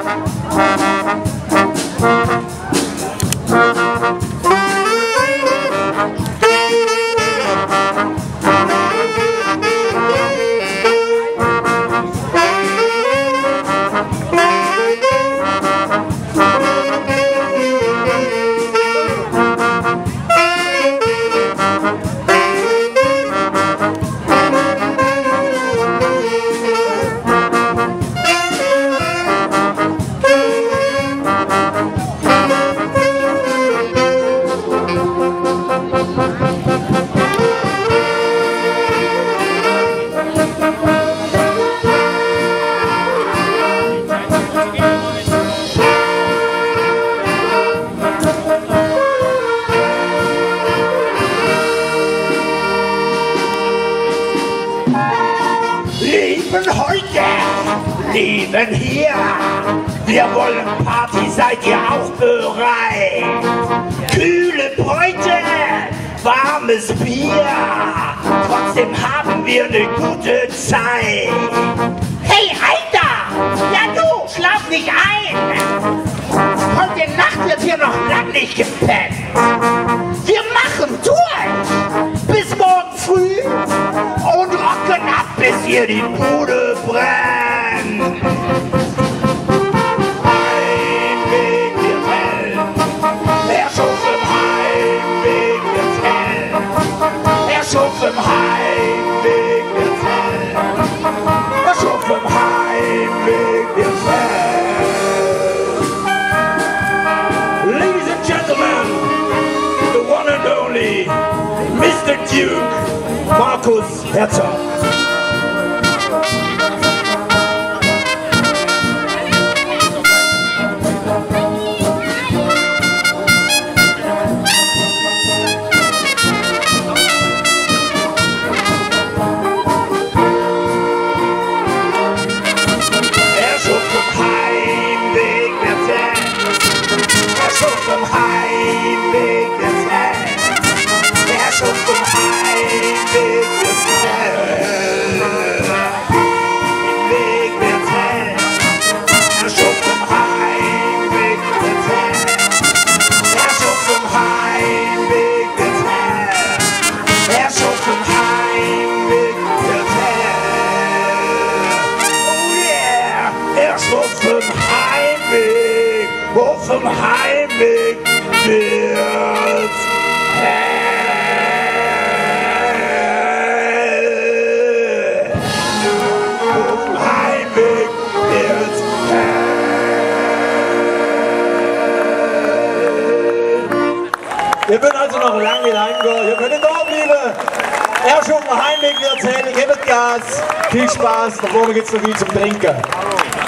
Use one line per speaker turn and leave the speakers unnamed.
Lieben hier, wir wollen Party, seid ihr auch bereit? Kühle Bräute, warmes Bier, trotzdem haben wir eine gute Zeit.
Hey, Alter! Ja du, schlaf nicht ein! Heute Nacht wird hier noch lang nicht gepennt. Wir machen durch bis morgen früh und rocken ab, bis hier die Bude brennt.
Heimweg wird hell, er schuf im Heimweg wird hell, er schuf im Heimweg wird hell, er schuf im Heimweg wird hell. Ladies and gentlemen, the one and only Mr. Duke Markus Herzog. Auf dem Heimweg wird's hell. Auf dem Heimweg wird's hell.
Ihr könnt also noch lange reingehen, ihr könnt da bleiben. Erst auf dem Heimweg wird's hell, gebt Gas, viel Spaß, da oben gibt's noch viel zum Trinken.